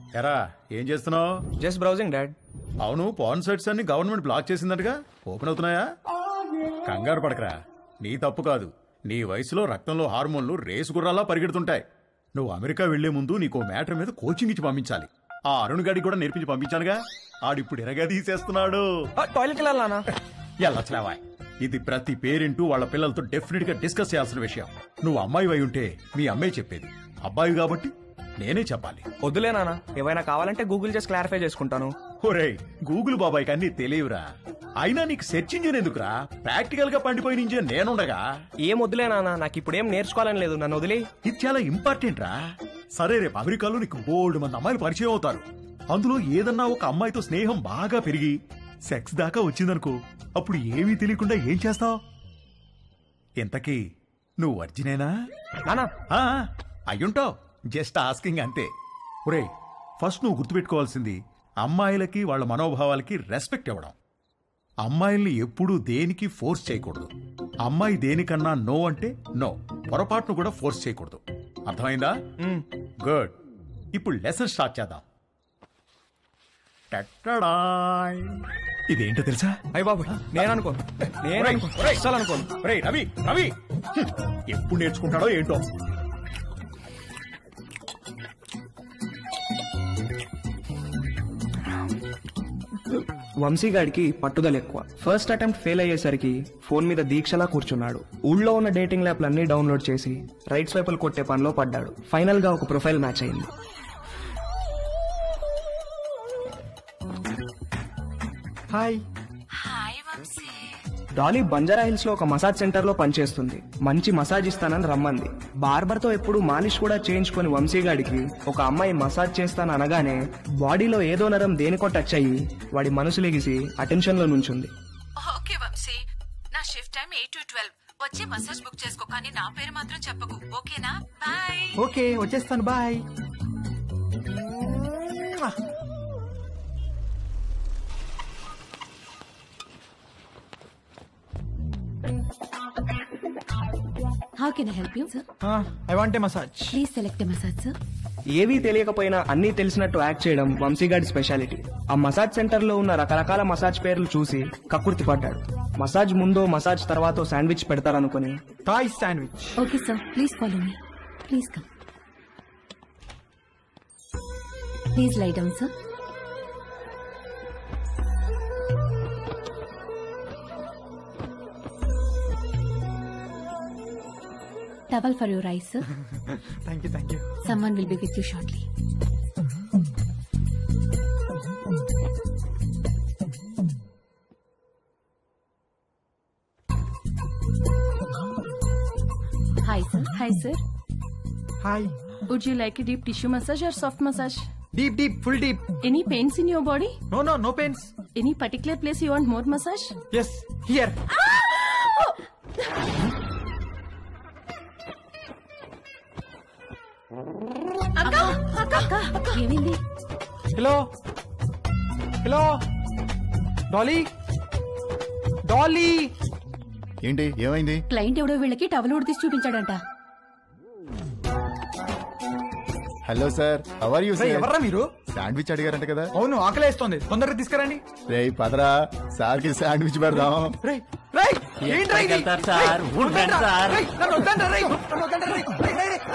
ఎరా ఏం చేస్తున్నావు? Just browsing dad. అవును, పాన్ సైట్స్ అన్ని గవర్నమెంట్ బ్లాక్ చేసిందటగా, ఓపెన్ అవుతున్నాయా? కంగారు పడకరా, నీ తప్పు కాదు. నీ వయసులో రక్తంలో హార్మోన్లు రేసు గుర్రాలా పరిగెడుతుంటాయి. నువ్వు అమెరికా వెళ్లే ముందు నీకో మ్యాటర్ మీద కోచింగ్ ఇచ్చి పంపించాలి. ఆ అరుణ్ గాడికి కూడా నేర్పించి పంపించానుగా, ఆడిప్పుడు ఎరగా తీసేస్తున్నాడు. టాయిలెట్కి వెళ్ళాలనా? ఎల్లట్లేవా, ఇది ప్రతి పేరెంట్ వాళ్ళ పిల్లలతో డెఫినెట్ గా డిస్కస్ చేయాల్సిన విషయం. నువ్వు అమ్మాయి అయి ఉంటే మీ అమ్మాయి చెప్పేది, అబ్బాయి కాబట్టి నేనే చెప్పాలి. వద్దులే నాన్న, ఏమైనా కావాలంటే గూగుల్ చేసి క్లారిఫై చేసుకుంటాను. ఒరేయ్, గూగుల్ బాబాయ్కి అన్ని తెలియవురా. అయినా నీకు సెర్చ్ ఇంజిన్ ఎందుకురా? ప్రాక్టికల్ గా పండిపోయిన ఇంజిన్ నేనుండగా. ఏం వద్దులే నాన్న, నాకు ఇప్పుడు ఏం నేర్చుకోవాలని లేదు, నన్ను వదిలే. ఇది చాలా ఇంపార్టెంట్ రా. సరే, రేపు అమెరికాలో నీకు బోల్డ్ మంది అమ్మాయిలు పరిచయం అవుతారు. అందులో ఏదన్నా ఒక అమ్మాయితో స్నేహం బాగా పెరిగి సెక్స్ దాకా వచ్చిందనుకో, అప్పుడు ఏమీ తెలియకుండా ఏం చేస్తావు? ఇంతకీ నువ్వు వర్జినేనా? నానా అయ్యుంటావు, జస్ట్ ఆస్కింగ్ అంతే. ఒరే, ఫస్ట్ నువ్వు గుర్తుపెట్టుకోవాల్సింది అమ్మాయిలకి వాళ్ళ మనోభావాలకి రెస్పెక్ట్ ఇవ్వడం. అమ్మాయిల్ని ఎప్పుడూ దేనికి ఫోర్స్ చేయకూడదు. అమ్మాయి దేనికన్నా నో అంటే నో, పొరపాటును కూడా ఫోర్స్ చేయకూడదు. అర్థమైందా? గుడ్. ఇప్పుడు లెసన్ స్టార్ట్ చేద్దాం. ఇదేంటో తెలుసా? అయ్య బాబు, నేను అనుకోను. రవి రవి ఎప్పుడు నేర్చుకుంటాడో ఏంటో. వంశీగాడికి పట్టుదల ఎక్కువ. ఫస్ట్ అటెంప్ట్ ఫెయిల్ అయ్యేసరికి ఫోన్ మీద దీక్షలా కూర్చున్నాడు. ఊళ్ళో ఉన్న డేటింగ్ యాప్లన్నీ డౌన్లోడ్ చేసి రైట్ స్వైపులు కొట్టే పనిలో పడ్డాడు. ఫైనల్ గా ఒక ప్రొఫైల్ మ్యాచ్ అయింది. హాయ్. డాలీ బంజారా హిల్స్ లో ఒక మసాజ్ సెంటర్ లో పనిచేస్తుంది. మంచి మసాజ్ ఇస్తానని రమ్మంది. బార్బర్ తో ఎప్పుడు మాలిష్ కూడా చేయించుకుని వంశీగాడికి ఒక అమ్మాయి మసాజ్ చేస్తాను అనగానే బాడీలో ఏదో నరం దేనికో టచ్ అయ్యి వాడి మనసు లెగిసి అటెన్షన్ లో నుంచుంది. ఓకే వంశీ, నా షిఫ్ట్ టైం 8 to 12. వచ్చి మసాజ్ బుక్ చేసుకో, కానీ నా పేరు మాత్రం చెప్పకు, ఓకేనా? బాయ్. ఓకే, వచ్చేస్తాను, bye. How can I help you, sir? I want a massage. Please select a massage, sir. ఏవీ తెలియకపోయినా అన్నీ తెలిసినట్టు యాక్ట్ చేయడం వంశీగాడి స్పెషాలిటీ. ఆ మసాజ్ సెంటర్ లో ఉన్న రకరకాల మసాజ్ పేర్లు చూసి కక్కుర్తి పడ్డాడు. మసాజ్ ముందో మసాజ్ తర్వాతో శాండ్విచ్ పెడతారనుకుని Thai sandwich. Okay, sir. Please follow me. Please come. Please lie down, sir. Towel for your eyes, sir. Thank you, thank you. Someone will be with you shortly. Hi, sir. Hi, sir. Hi. Would you like a deep tissue massage or soft massage? Deep, deep, full deep. Any pains in your body? No, no, no pains. Any particular place you want more massage? Yes, here. ఏమైంది? Hello. Hello. Dolly. Dolly. ఏంటి, ఏమైంది? Client ఎవడో వీళ్ళకి towel ఉడితీసి చూపించాడంట. Hello sir, how are you sir? ఎవర్రా మీరు? Sandwich అడిగారంట కదా? అవును, ఆకలేస్తోంది, తొందరగా తీసుకురండి. రేయ్ పదరా, సార్ కి శాండ్విచ్ పెడదాం. రేయ్ రేయ్, ఏంట్రా ఇది? సార్ వద్దండి సార్. రేయ్, నన్ను వద్దండి రేయ్, నన్ను వద్దండి రేయ్. రేయ్ రేయ్ రేయ్.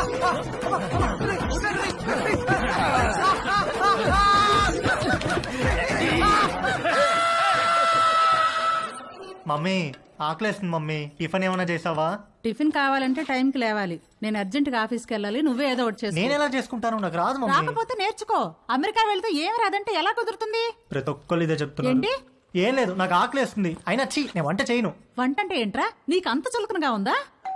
మమ్మీ ఆకలేస్తుంది మమ్మీ, టిఫిన్ ఏమైనా చేసావా? టిఫిన్ కావాలంటే టైంకి లేవాలి. నేను అర్జెంట్ గా ఆఫీస్కి వెళ్ళాలి, నువ్వే ఏదో ఒకటి చేసుకో. నేను ఎలా చేసుకుంటాను, నాకు రాదు మమ్మీ. రాకపోతే నేర్చుకో. అమెరికా వెళ్తే ఏం రాదంటే ఎలా కుదురుతుంది? ప్రతి ఒక్కళ్ళు ఇదే చెప్తున్నారు. ఏంటి? ఏం లేదు, నాకు ఆకలేస్తుంది. అయినా చీ, నేను వంట చేయను. వంట అంటే ఏంట్రా? నీకు అంత చులకనగా ఉందా?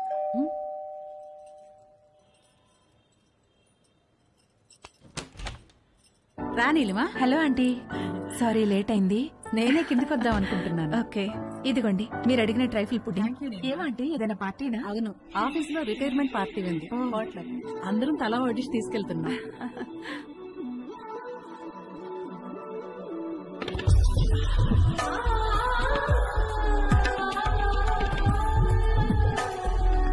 రా Neelima. Hello aunty, sorry late అయింది. నేనే కిందికి వద్దాం అనుకుంటున్నాను. ఓకే, ఇదిగోండి మీరు అడిగిన ట్రైఫుల్ పుడ్డింగ్. ఏమంటే ఏదైనా పార్టీనా? అవును, ఆఫీస్ లో రిటైర్మెంట్ పార్టీ ఉంది. అందరం తల వడ్డిసి తీసుకెళ్తున్నా.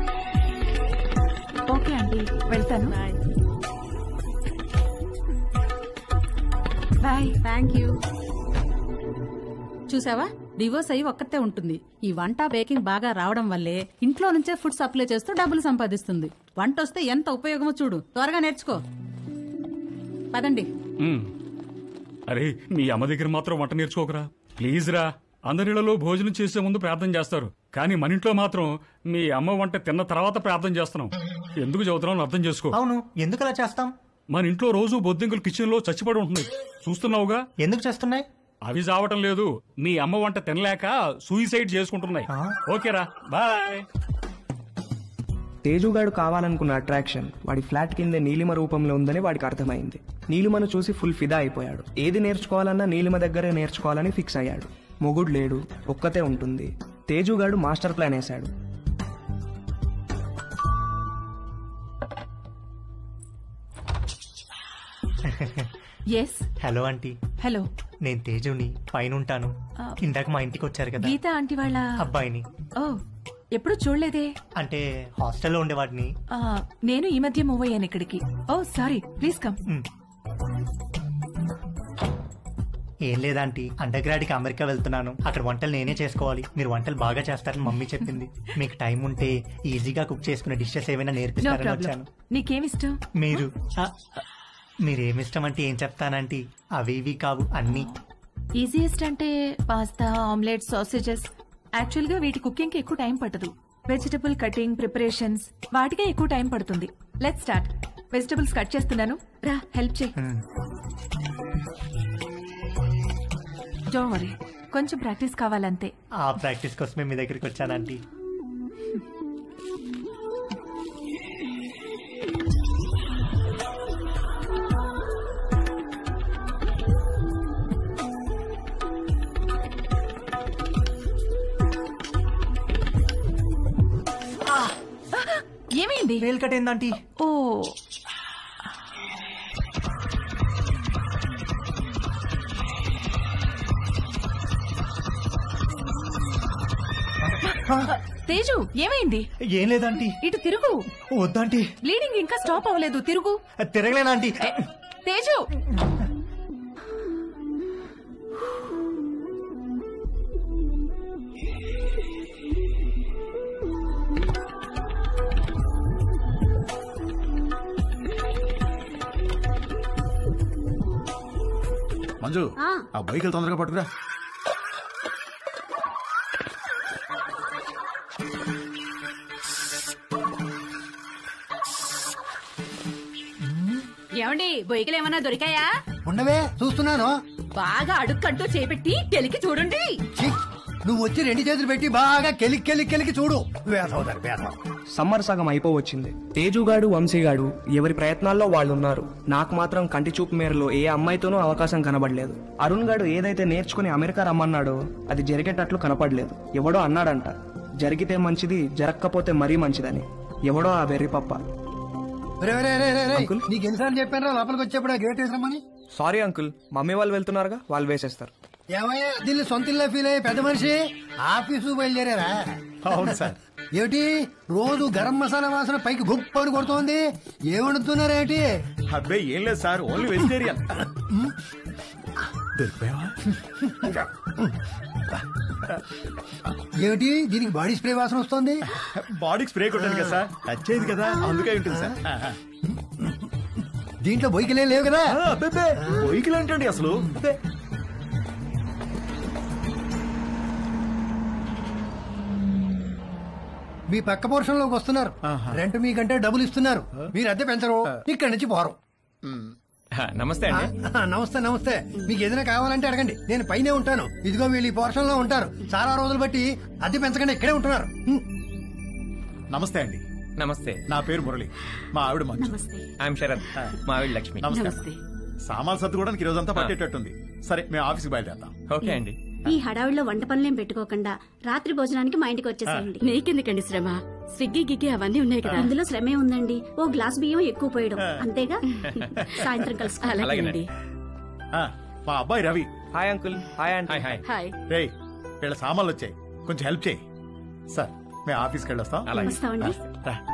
ఓకే ఆంటీ, వెళ్తాను. బాయ్. Thank you. చూసావా, డివోర్స్ అయ్యి ఒక్కతే ఉంటుంది. ఈ వంట బేకింగ్ బాగా రావడం వల్లే ఇంట్లో నుంచే ఫుడ్ సప్లై చేస్తూ డబ్బులు సంపాదిస్తుంది. వంట వస్తే ఎంత ఉపయోగమో చూడు. త్వరగా నేర్చుకో. పదండి. అరే మీ అమ్మ దగ్గర మాత్రం వంట నేర్చుకోకరా ప్లీజ్ రా. అందరిలో భోజనం చేసే ముందు ప్రార్థన చేస్తారు, కానీ మన ఇంట్లో మాత్రం మీ అమ్మ వంట తిన్న తర్వాత ప్రార్థన చేస్తున్నాం. ఎందుకు చదువుతున్నాం అర్థం చేసుకో. అవును, ఎందుకు అలా చేస్తాం? మన ఇంట్లో రోజు బొద్దింకలు కిచెన్ లో చచ్చిపడి ఉంటుంది, చూస్తున్నావుగా. ఎందుకు చేస్తున్నాయి? అవి చావటం లేదు, మీ అమ్మ వంట తినలేక సూయిసైడ్ చేసుకుంటున్నాయి. ఓకేరా, బాయ్. తేజుగాడు కావాలనుకున్న అట్రాక్షన్ వాడి ఫ్లాట్ కింద నీలిమ రూపంలో ఉందని వాడికి అర్థమైంది. నీలిమను చూసి ఫుల్ ఫిదా అయిపోయాడు. ఏది నేర్చుకోవాలన్నా నీలిమ దగ్గరే నేర్చుకోవాలని ఫిక్స్ అయ్యాడు. మొగుడు లేడు, ఒక్కతే ఉంటుంది. తేజుగాడు మాస్టర్ ప్లాన్ వేశాడు. ఎస్. Hello aunty. హలో. నేను తేజుని, పైన ఉంటాను. ఇందాక మా ఇంటికి వచ్చారు కదా గీత ఆంటీ వాళ్ళ అబ్బాయిని. ఓ, ఎప్పుడు చూడలేదే. అంటే హాస్టల్లో ఉండేవాడిని. నేను ఈ మధ్య మూవ్ అయ్యాను ఇక్కడికి. Oh sorry, please come. ఏం లేదాంటీ, అండర్ గ్రాడ్ కి అమెరికా వెళ్తున్నాను. అక్కడ వంటలు నేనే చేసుకోవాలి. మీరు వంటలు బాగా చేస్తారని మమ్మీ చెప్పింది. మీకు టైం ఉంటే ఈజీగా కుక్ చేసుకునే డిషెస్ ఏమైనా నేర్పిస్తారని వచ్చాను. నీకేమిష్టం? మీరు మీరేమిష్టం అంటే ఏం చెప్తానంటీ, అవి ఇవి కావు అన్ని. ఈజియెస్ట్ అంటే పాస్తా, ఆమ్లెట్, సాసేజెస్. యాక్చువల్ గా వీటి కుకింగ్ కి ఎక్కువ టైం పట్టదు. వెజిటబుల్ కటింగ్, ప్రిపరేషన్స్ వాటికే ఎక్కువ టైం పడుతుంది. Let's start. వెజిటబుల్స్ కట్ చేస్తున్నాను, రా హెల్ప్ చేయి. డోంట్ వరీ, కొంచెం ప్రాక్టీస్ కావాలంతే. ఆ ప్రాక్టీస్ కోసమే మీ దగ్గరికి వచ్చానంటీ. ఏమైంది? వేలు కట్టేందంటీ. ఓ, తేజు ఏమైంది? ఏం లేదంటీ. ఇటు తిరుగు. వద్దంటీ, బ్లీడింగ్ ఇంకా స్టాప్ అవ్వలేదు, తిరుగు. తిరగలేనంటీ. తేజు, మంజు ఆ బైకులు తొందరగా పట్టుకురా. ఏమండి బొయ్యకలు ఏమన్నా దొరికాయా? ఉండవే, చూస్తున్నాను. బాగా అడుక్కంటూ చేపెట్టి కెలికి చూడండి. నువ్వు వచ్చి 2 చేతులు పెట్టి బాగా కెలికి చూడు. వేసవుతారు వేసవ. సమ్మర్ సగం అయిపోవచ్చింది. తేజుగాడు, వంశీగాడు ఎవరి ప్రయత్నాల్లో వాళ్ళున్నారు. నాకు మాత్రం కంటి చూపు మేరలో ఏ అమ్మాయితోనూ అవకాశం కనబడలేదు. అరుణ్ గాడు ఏదైతే నేర్చుకుని అమెరికా రమ్మన్నాడో అది జరిగేటట్లు కనపడలేదు. ఎవడో అన్నాడంట, జరిగితే మంచిది, జరగకపోతే మరీ మంచిదని. ఎవడో ఆ వెర్రి పప్ప. నీకు ఎన్నిసార్లు చెప్పాను లోపలికి వచ్చేప్పుడు గేట్ వేసామని. సారీ అంకుల్, మమ్మీ వాళ్ళు వెళ్తున్నారుగా, వాళ్ళు వేసేస్తారు. ఏమయ్యా, దీన్ని సొంత ఇల్లు ఫీల్ అయ్యే పెద్ద మనిషి ఆఫీసు బయలుదేరారా? అవును సార్. ఏమిటి రోజు గరం మసాలా వాసన పైకి గుప్ప అని కొడుతోంది? ఏమడుతున్నారేంటి? అబ్బే ఏం లేదు సార్, ఓన్లీ వెజిటేరియన్. దొరికిపోయావా? ఏమిటి దీనికి బాడీ స్ప్రే వాసన వస్తుంది? బాడీకి స్ప్రే కొట్టాను కదా సార్, టచ్ అయింది కదా, అందుకే ఉంటుంది సార్. దీంట్లో బొయ్యికలే లేవు కదా? బొయ్యికలు ఏంటండి అసలు? మీ పక్క పోర్షన్ లోకి వస్తున్నారు. రెంట్ మీకంటే డబ్బులు ఇస్తున్నారు. మీరు అద్దె పెంచరు, ఇక్కడి నుంచి పోరు. నమస్తే అండి. నమస్తే నమస్తే. మీకు ఏదైనా కావాలంటే అడగండి, నేను పైనే ఉంటాను. ఇదిగో వీళ్ళు ఈ పోర్షన్ లో ఉంటారు. చాలా రోజులు బట్టి అద్దె పెంచకుండా ఇక్కడే ఉంటున్నారు. నమస్తే అండి. నమస్తే. నా పేరు మురళి, మా ఆవిడ మంజు. ఐఎమ్ శరత్, మా ఆవిడ లక్ష్మి. నమస్తే. సామాన్ సర్దుకోవడానికి ఈ రోజంతా పట్టేటట్టుంది. సరే, మేము ఆఫీస్కి బయలుదేరుతాం. ఓకే అండి. ఈ హడావిడిలో వంట పనులేం పెట్టుకోకుండా రాత్రి భోజనానికి మా ఇంటికి వచ్చేసేయండి. నీకెందుకండి శ్రమ? స్విగ్గీ గిగ్గి అవన్నీ ఉన్నాయి కదా. అందులో శ్రమే ఉందండి. ఓ గ్లాస్ బియ్యం ఎక్కువ పోయడం అంతేగా. సాయంత్రం కలుసు. అలాగేనండి. మా అబ్బాయి Ravi. Hi uncle. Hi aunty. Hi. రేయ్, వీళ్ళ సామాన్లు వచ్చాయి, కొంచెం హెల్ప్ చేయి. సార్, మేము ఆఫీస్కి వెళ్ళొస్తాం. వస్తామండి. రా.